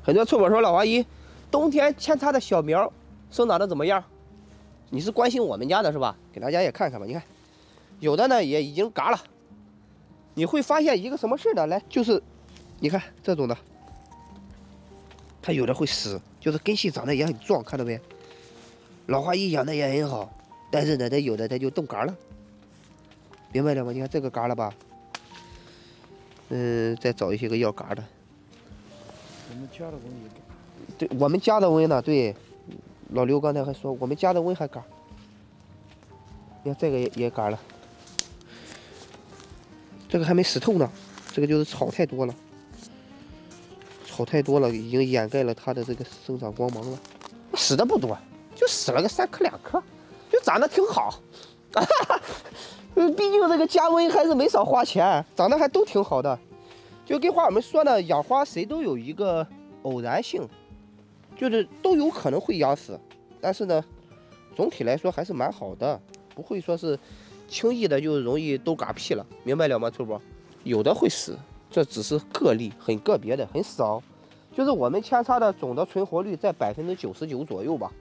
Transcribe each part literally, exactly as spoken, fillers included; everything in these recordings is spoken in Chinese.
很多村友说老华姨，冬天扦插的小苗生长的怎么样？你是关心我们家的是吧？给大家也看看吧，你看，有的呢也已经嘎了。你会发现一个什么事呢？来，就是你看这种的，它有的会死，就是根系长得也很壮，看到没？老华姨养的也很好，但是呢，它有的它就冻嘎了，明白了吗？你看这个嘎了吧？嗯，再找一些个要嘎的。 我们家的温也嘎。 对，我们家的温呢？对，老刘刚才还说我们家的温还嘎。你看这个也也嘎了，这个还没死透呢，这个就是草太多了，草太多了，已经掩盖了它的这个生长光芒了。死的不多，就死了个三颗两颗，就长得挺好。毕竟这个加温还是没少花钱，长得还都挺好的。就跟花友们说呢，养花谁都有一个偶然性，就是都有可能会养死，但是呢，总体来说还是蛮好的，不会说是轻易的就容易都嘎屁了，明白了吗，臭波？有的会死，这只是个例，很个别的，很少。就是我们扦插的总的存活率在百分之九十九左右吧。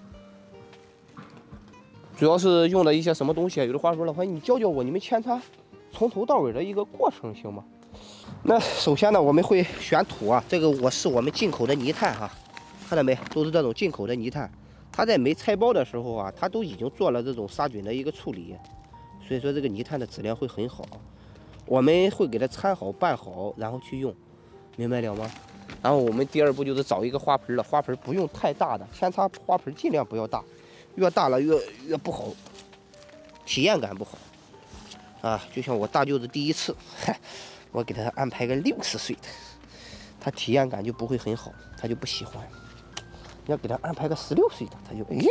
主要是用了一些什么东西？有的话说了，话你教教我，你们扦插从头到尾的一个过程行吗？那首先呢，我们会选土啊，这个我是我们进口的泥炭哈，看到没？都是这种进口的泥炭。它在没拆包的时候啊，它都已经做了这种杀菌的一个处理，所以说这个泥炭的质量会很好。我们会给它掺好、拌好，然后去用，明白了吗？然后我们第二步就是找一个花盆了，花盆不用太大的，扦插花盆尽量不要大。越大了越越不好，体验感不好啊！就像我大舅子第一次，我给他安排个六十岁的，他体验感就不会很好，他就不喜欢。你要给他安排个十六岁的，他就哎，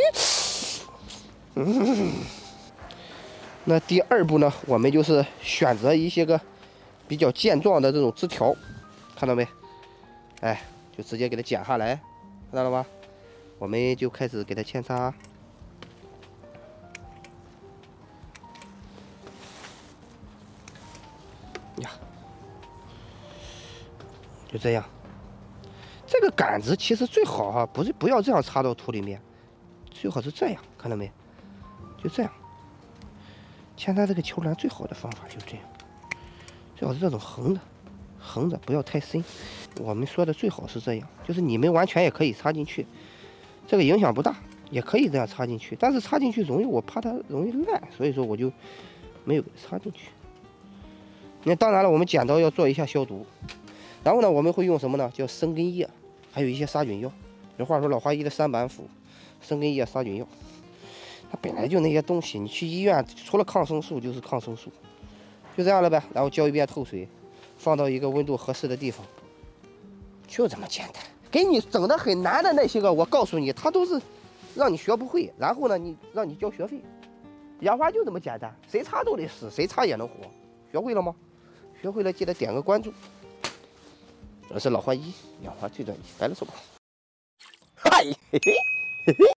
嗯。那第二步呢，我们就是选择一些个比较健壮的这种枝条，看到没？哎，就直接给它剪下来，看到了吗？我们就开始给它扦插。呀，就这样。这个杆子其实最好哈、啊，不是不要这样插到土里面，最好是这样，看到没？就这样。扦插这个球篮最好的方法就是这样，最好是这种横的，横着不要太深。我们说的最好是这样，就是你们完全也可以插进去，这个影响不大，也可以这样插进去。但是插进去容易，我怕它容易烂，所以说我就没有给它插进去。那当然了，我们剪刀要做一下消毒，然后呢，我们会用什么呢？叫生根叶，还有一些杀菌药。有话说老华姨的三板斧，生根叶、杀菌药。它本来就那些东西，你去医院除了抗生素就是抗生素，就这样了呗。然后浇一遍透水，放到一个温度合适的地方，就这么简单。给你整的很难的那些个，我告诉你，它都是让你学不会，然后呢，你让你交学费。养花就这么简单，谁插都得死，谁插也能活。学会了吗？学会了记得点个关注。我是老花一，养花最专业，来了手。嗨，嘿嘿嘿嘿。